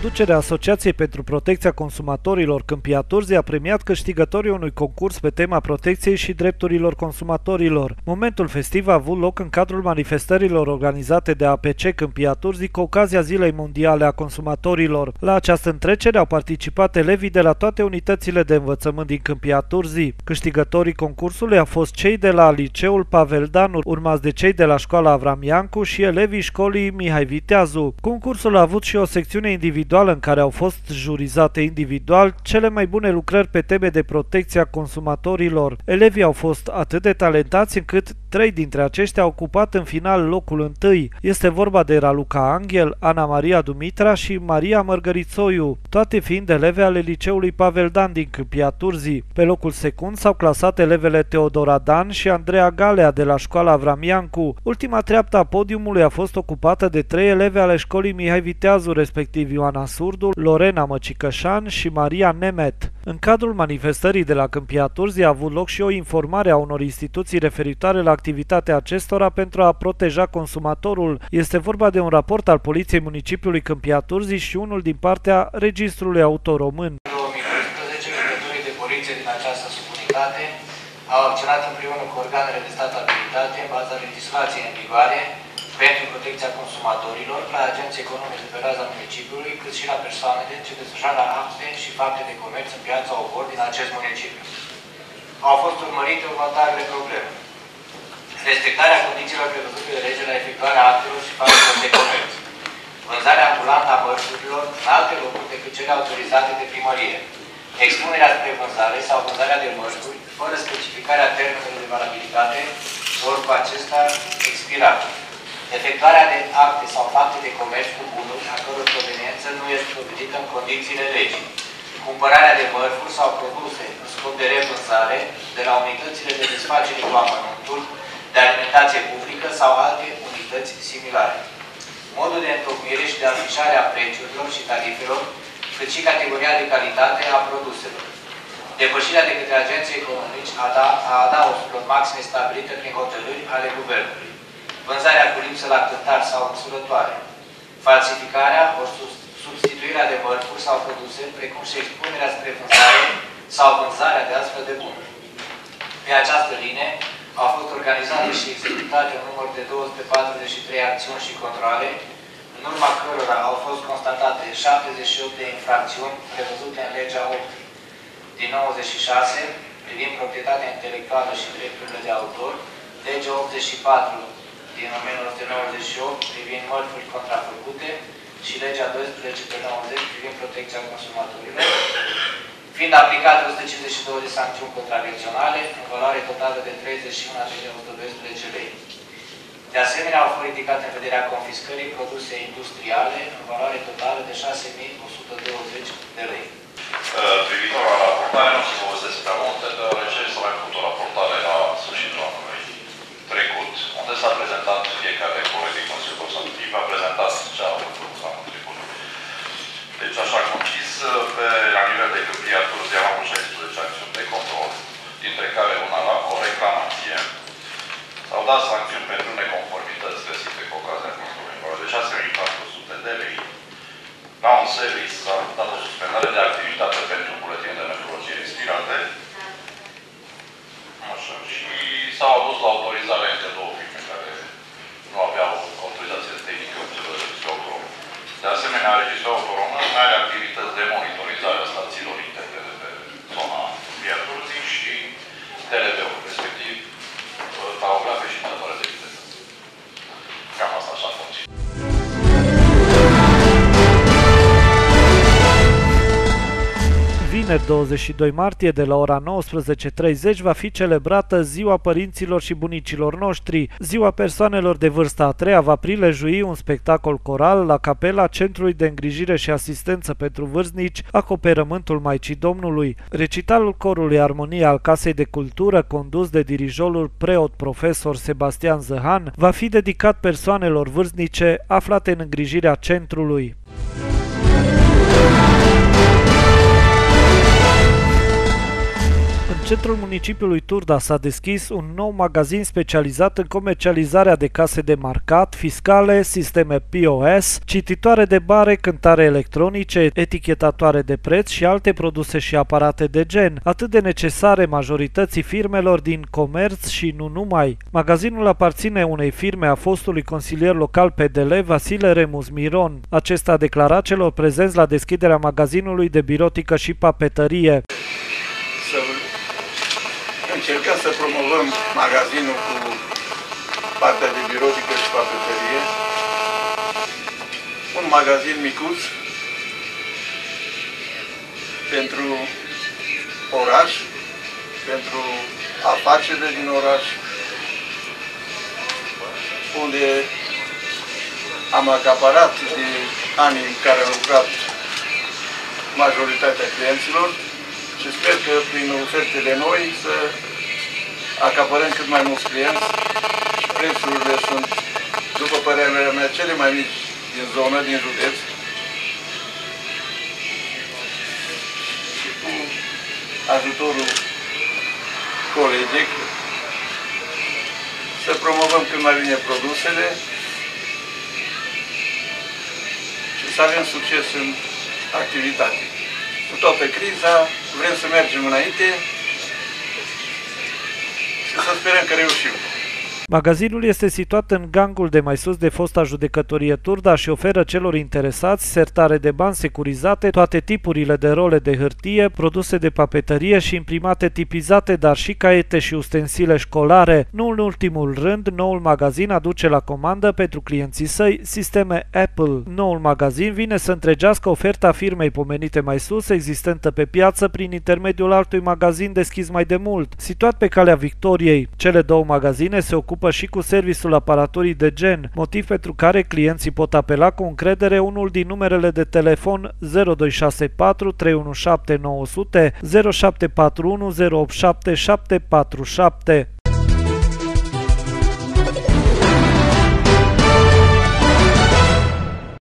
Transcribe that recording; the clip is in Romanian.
Conducerea Asociației pentru Protecția Consumatorilor Câmpia Turzii a premiat câștigătorii unui concurs pe tema protecției și drepturilor consumatorilor. Momentul festiv a avut loc în cadrul manifestărilor organizate de APC Câmpia Turzii cu ocazia Zilei Mondiale a Consumatorilor. La această întrecere au participat elevii de la toate unitățile de învățământ din Câmpia Turzii. Câștigătorii concursului au fost cei de la Liceul Pavel Dan, urmați de cei de la Școala Avram Iancu și elevii școlii Mihai Viteazu. Concursul a avut și o secțiune individuală în care au fost jurizate individual cele mai bune lucrări pe teme de protecție a consumatorilor. Elevii au fost atât de talentați încât 3 dintre aceștia au ocupat în final locul întâi. Este vorba de Raluca Angel, Ana Maria Dumitra și Maria Mărgărițoiu, toate fiind eleve ale Liceului Pavel Dan din Câmpia Turzii. Pe locul secund s-au clasat elevele Teodora Dan și Andreea Galea de la Școala Avram Iancu. Ultima treaptă a podiumului a fost ocupată de 3 eleve ale școlii Mihai Viteazu, respectiv Ioana Surdu, Lorena Măcicășan și Maria Nemet. În cadrul manifestării de la Câmpia Turzii a avut loc și o informare a unor instituții referitoare la activitatea acestora pentru a proteja consumatorul. Este vorba de un raport al Poliției Municipiului Câmpia Turzii și unul din partea Registrului Auto Român. În 2015, lucrătorii de poliție din această subunitate au acționat împreună cu organele de stat abilitate în baza legislației în vigoare pentru protecția consumatorilor la agenții economici de pe raza municipiului, cât și la persoanele ce desfășoară acte și fapte de comerț în piața Obor din acest municipiu. Au fost urmărite următoarele probleme: respectarea condițiilor prevăzute de lege la efectuarea actelor și faptelor de comerț, vânzarea ambulantă a mărfurilor în alte locuri decât cele autorizate de primărie, expunerea spre vânzare sau vânzarea de mărfuri fără specificarea termenului de valabilitate, ori cu acesta expirat, efectuarea de acte sau fapte de comerț cu bunuri a căror proveniență nu este stabilită în condițiile legii, cumpărarea de mărfuri sau produse în scop de revânzare de la unitățile de desfacere cu amănuntul, de alimentație publică sau alte unități similare, modul de întocmire și de afișare a prețurilor și tarifelor, cât și categoria de calitate a produselor, depășirea de către agenții economici a adausurilor maxime stabilite prin hotărâri ale Guvernului, vânzarea cu lipsă la cântar sau măsurătoare, falsificarea ori substituirea de mărfuri sau produse, precum și expunerea spre vânzare sau vânzarea de astfel de bunuri. Pe această linie au fost organizate și executate un număr de 243 acțiuni și controale, în urma cărora au fost constatate 78 de infracțiuni prevăzute în legea 8 din 96 privind proprietatea intelectuală și drepturile de autor, legea 84 din 1998 privind mărfuri contrafăcute și legea 12 pe 90 privind protecția consumatorilor, fiind aplicate 152 de sancțiuni contravenționale în valoare totală de 31.112 lei. De asemenea, au fost ridicate în vederea confiscării produse industriale în valoare totală de 6.120 de lei. Privitor la raportare, nu o să povestesc prea multe, deoarece s-a mai făcut o raportare la sfârșitul anului trecut, unde s-a prezentat fiecare coleg din Consiliul Consultativ, a prezentat ce a făcut anul trecut. Deci, așa cum zis, la nivel de Câmpia Turzii am avut 16 acțiuni de control, dintre care una la o reclamație. S-au dat sancțiuni pentru neconformități găsite cu ocazia controlului de 6.400 de lei. La un service s-a dat o suspendare de activitate pentru buletin de neprologie expirate. Așa. Și s-au adus la autorizare între 2 firme care nu aveau autorizație tehnică registrul Auto Român. De asemenea, registrul Auto Român are activități de monitorizare a stațiilor interne de pe zona Câmpia Turzii și TLV-ul, respectiv tahografe și datoare de viteză. Cam asta așa funcție. Vineri 22 martie de la ora 19:30 va fi celebrată Ziua Părinților și Bunicilor noștri. Ziua persoanelor de vârsta a treia va prilejui un spectacol coral la capela Centrului de Îngrijire și Asistență pentru Vârstnici, Acoperământul Maicii Domnului. Recitalul corului Armonie al Casei de Cultură, condus de dirijorul preot profesor Sebastian Zăhan, va fi dedicat persoanelor vârstnice aflate în îngrijirea centrului. centrul municipiului Turda s-a deschis un nou magazin specializat în comercializarea de case de marcat, fiscale, sisteme POS, cititoare de bare, cântare electronice, etichetatoare de preț și alte produse și aparate de gen, atât de necesare majorității firmelor din comerț și nu numai. Magazinul aparține unei firme a fostului consilier local PDL, Vasile Remus Miron. Acesta a declarat celor prezenți la deschiderea magazinului de birotică și papetărie. Încercăm să promovăm magazinul cu partea de birotică și papeterie. Un magazin micuț pentru oraș, pentru afacerile din oraș, unde am acaparat de anii în care am lucrat majoritatea clienților și sper că prin ofertele noi să acaparăm cât mai mulți clienți și prețurile sunt, după părerea mea, cele mai mici din zonă, din județ. Și cu ajutorul colegii să promovăm cât mai bine produsele și să avem succes în activitate. Cu toată criza, vrem să mergem înainte și să sperăm că reușim. Magazinul este situat în gangul de mai sus de fosta judecătorie Turda și oferă celor interesați sertare de bani securizate, toate tipurile de role de hârtie, produse de papetărie și imprimate tipizate, dar și caiete și ustensile școlare. Nu în ultimul rând, noul magazin aduce la comandă pentru clienții săi sisteme Apple. Noul magazin vine să întregească oferta firmei pomenite mai sus, existentă pe piață prin intermediul altui magazin deschis mai de mult. Situat pe Calea Victoriei, cele două magazine se ocupă și cu serviciul aparaturii de gen, motiv pentru care clienții pot apela cu încredere unul din numerele de telefon 0264 317 900 0741 087 747.